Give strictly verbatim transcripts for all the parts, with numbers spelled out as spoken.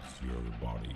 your body.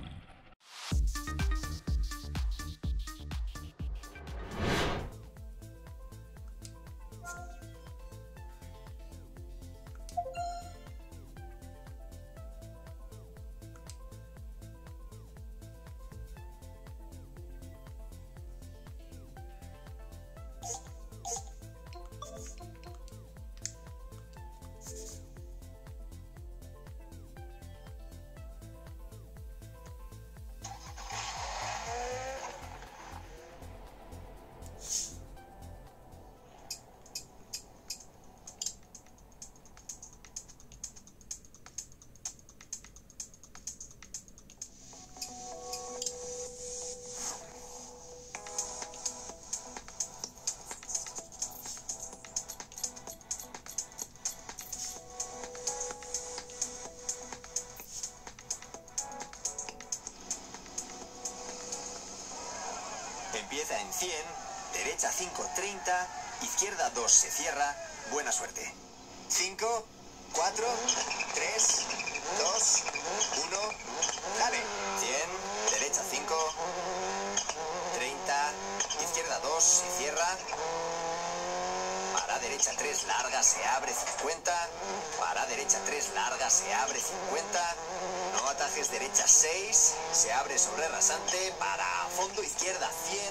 Empieza en cien, derecha cinco, treinta, izquierda dos, se cierra, buena suerte. cinco, cuatro, tres, dos, uno, dale. cien, derecha cinco, treinta, izquierda dos, se cierra. Para derecha tres, larga, se abre, cincuenta. Para derecha tres, larga, se abre, cincuenta. No atajes, derecha seis, se abre sobre rasante. Para fondo, izquierda cien.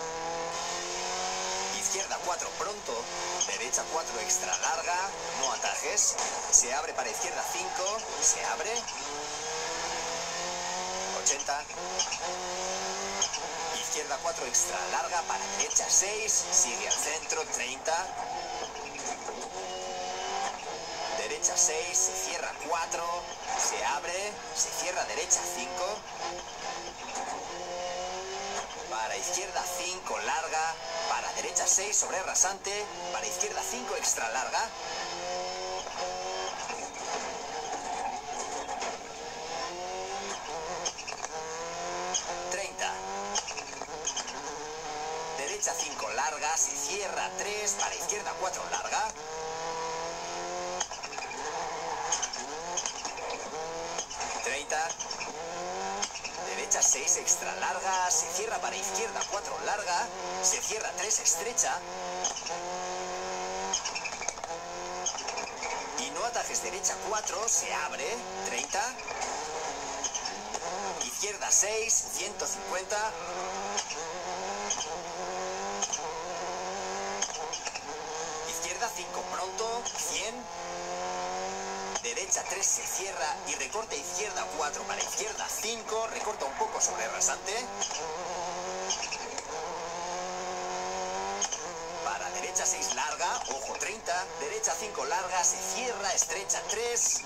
Izquierda cuatro, pronto. Derecha cuatro, extra larga. No atajes. Se abre para izquierda cinco, se abre. ochenta. Izquierda cuatro, extra larga, para derecha seis, sigue al centro, treinta. Derecha seis, se cierra cuatro, se abre, se cierra derecha cinco. Para izquierda cinco, larga, para derecha seis, sobre rasante, para izquierda cinco, extra larga. treinta. Derecha cinco, larga, se cierra tres, para izquierda cuatro, larga. treinta. Derecha seis, extra larga, se cierra para izquierda cuatro, larga, se cierra tres, estrecha. Y no atajes, derecha cuatro, se abre, treinta. Izquierda seis, ciento cincuenta. Izquierda cinco, pronto, cien. Derecha tres, se cierra y recorta izquierda cuatro, para izquierda cinco, recorta un poco sobre rasante. Para derecha seis, larga, ojo treinta, derecha cinco, larga, se cierra, estrecha tres.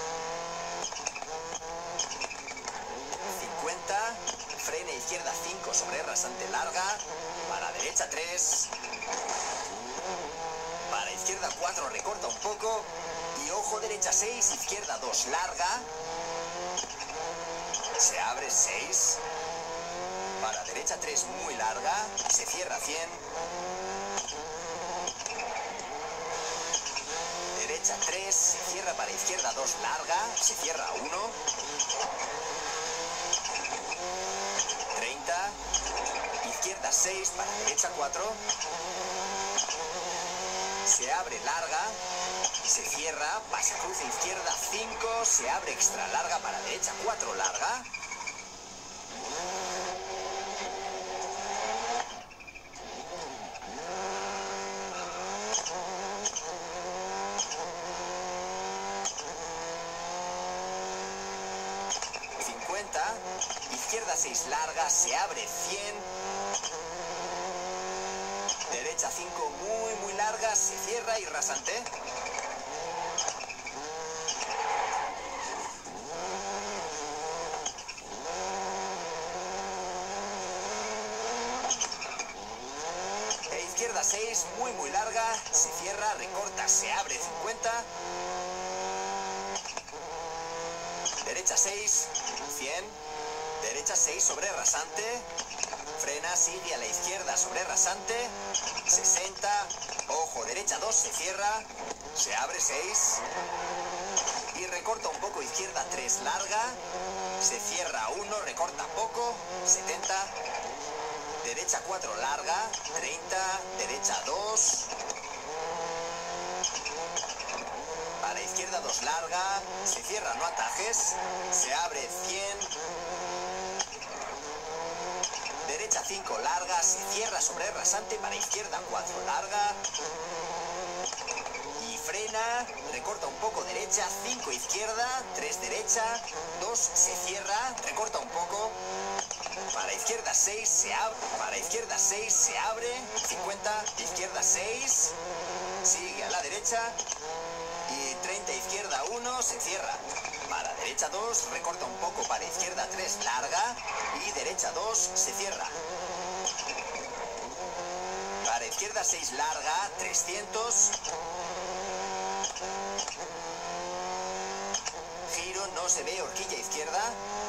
cincuenta, frena izquierda cinco, sobre rasante, larga, para derecha tres. Para izquierda cuatro, recorta un poco. Y ojo, derecha seis, izquierda dos, larga. Se abre seis. Para derecha tres, muy larga. Se cierra cien. Derecha tres, se cierra para izquierda dos, larga. Se cierra uno. treinta. Izquierda seis, para derecha cuatro. Se abre larga. Se cierra, pasa cruce izquierda cinco, se abre extra larga para derecha cuatro, larga. cincuenta, izquierda seis, larga, se abre cien. Derecha cinco, muy muy larga, se cierra y rasante. Izquierda seis, muy muy larga, se cierra, recorta, se abre cincuenta. Derecha seis, cien. Derecha seis, sobre rasante. Frena, sigue a la izquierda, sobre rasante. sesenta. Ojo, derecha dos, se cierra. Se abre seis. Y recorta un poco izquierda tres, larga. se cierra uno, recorta poco, setenta. Derecha cuatro larga, treinta. Derecha dos. Para izquierda dos larga, se cierra, no atajes, se abre cien. Derecha cinco larga, se cierra sobre rasante, para izquierda cuatro larga. Y frena, recorta un poco derecha, cinco izquierda, tres derecha, dos se cierra, recorta un poco. Para izquierda seis se abre, para izquierda seis se abre, cincuenta, izquierda seis, sigue a la derecha. Y treinta izquierda uno, se cierra. Para derecha dos, recorta un poco, para izquierda tres larga. Y derecha dos, se cierra. Para izquierda seis larga, trescientos. Giro, no se ve, horquilla izquierda.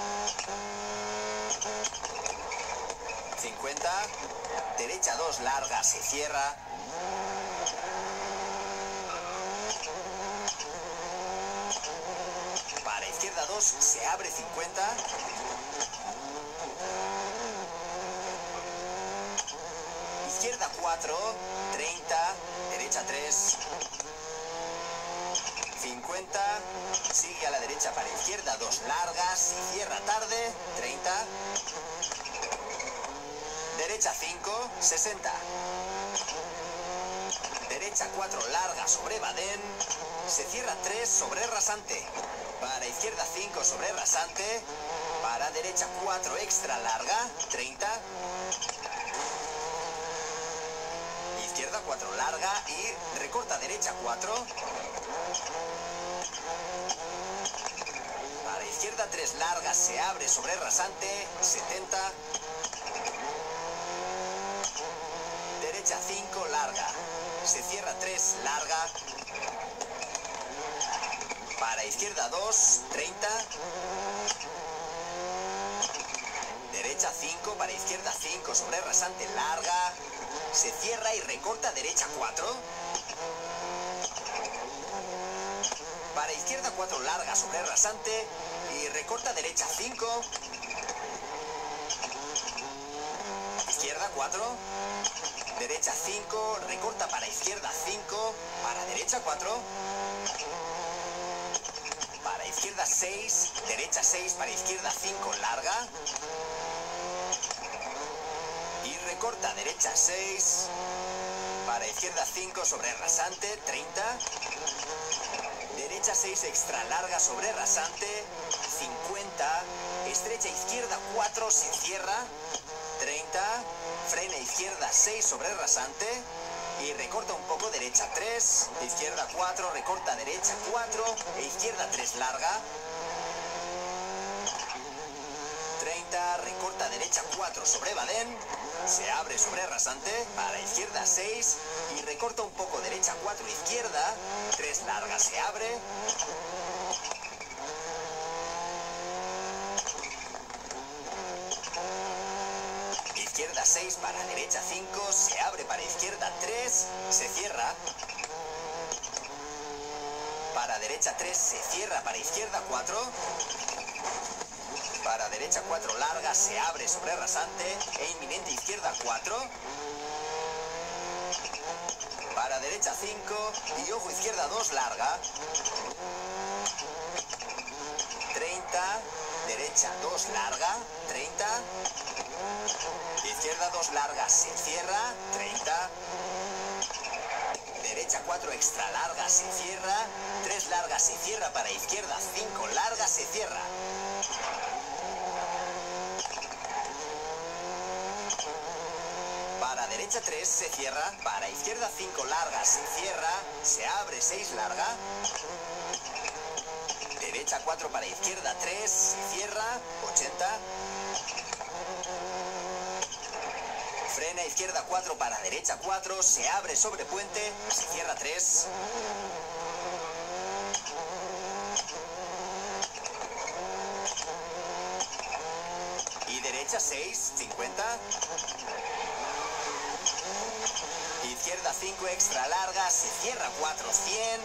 cincuenta. Derecha dos larga, se cierra. Para izquierda dos, se abre cincuenta. Izquierda cuatro, treinta. Derecha tres. cincuenta. Sigue a la derecha para izquierda dos largas. Se cierra tarde. treinta. Derecha cinco, sesenta. Derecha cuatro larga sobre badén. Se cierra tres sobre rasante. Para izquierda cinco sobre rasante. Para derecha cuatro extra larga, treinta. Izquierda cuatro larga y recorta derecha cuatro. Para izquierda tres larga, se abre sobre rasante, setenta. Derecha cinco larga. Se cierra tres larga. Para izquierda dos, treinta. Derecha cinco, para izquierda cinco sobre rasante larga. Se cierra y recorta derecha cuatro. Para izquierda cuatro larga sobre rasante y recorta derecha cinco. Izquierda cuatro. Derecha cinco, recorta para izquierda cinco, para derecha cuatro. Para izquierda seis, derecha seis, para izquierda cinco, larga. Y recorta derecha seis, para izquierda cinco sobre rasante, treinta. Derecha seis extra larga sobre rasante, cincuenta. Estrecha izquierda cuatro, se cierra, treinta. Frena izquierda seis sobre rasante y recorta un poco derecha tres, izquierda cuatro, recorta derecha cuatro e izquierda tres larga. treinta, recorta derecha cuatro sobre badén, se abre sobre rasante, para izquierda seis y recorta un poco derecha cuatro, izquierda, tres larga, se abre. Izquierda seis para derecha cinco, se abre para izquierda tres, se cierra. Para derecha tres, se cierra para izquierda cuatro. Para derecha cuatro larga, se abre sobre rasante e inminente izquierda cuatro. Para derecha cinco y ojo izquierda dos larga. treinta, derecha dos larga, treinta. Izquierda dos larga, se cierra, treinta. Derecha cuatro extra larga, se cierra. tres larga, se cierra para izquierda cinco larga, se cierra. Para derecha tres, se cierra. Para izquierda cinco larga, se cierra. Se abre seis larga. Derecha cuatro para izquierda tres, se cierra, ochenta. Frena izquierda cuatro para derecha cuatro, se abre sobre puente, se cierra tres. Y derecha seis, cincuenta. Izquierda cinco extra larga, se cierra cuatro, cien.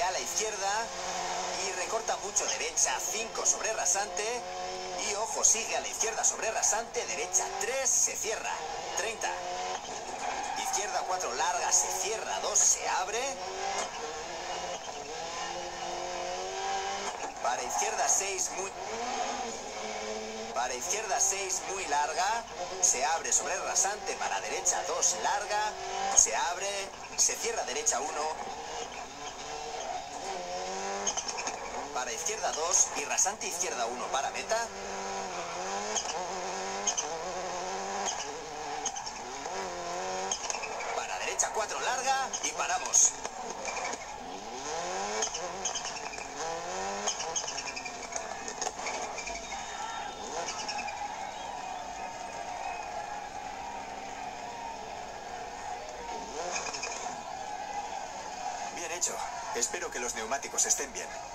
sigue a la izquierda y recorta mucho derecha cinco sobre rasante. Y ojo, sigue a la izquierda sobre rasante, derecha tres, se cierra, treinta. Izquierda cuatro larga, se cierra, dos, se abre. Para izquierda seis, muy... Para izquierda seis, muy larga, se abre sobre rasante, para derecha dos, larga, se abre, se cierra derecha uno. Para izquierda dos y rasante izquierda uno para meta. Para derecha cuatro larga y paramos. Bien hecho. Espero que los neumáticos estén bien.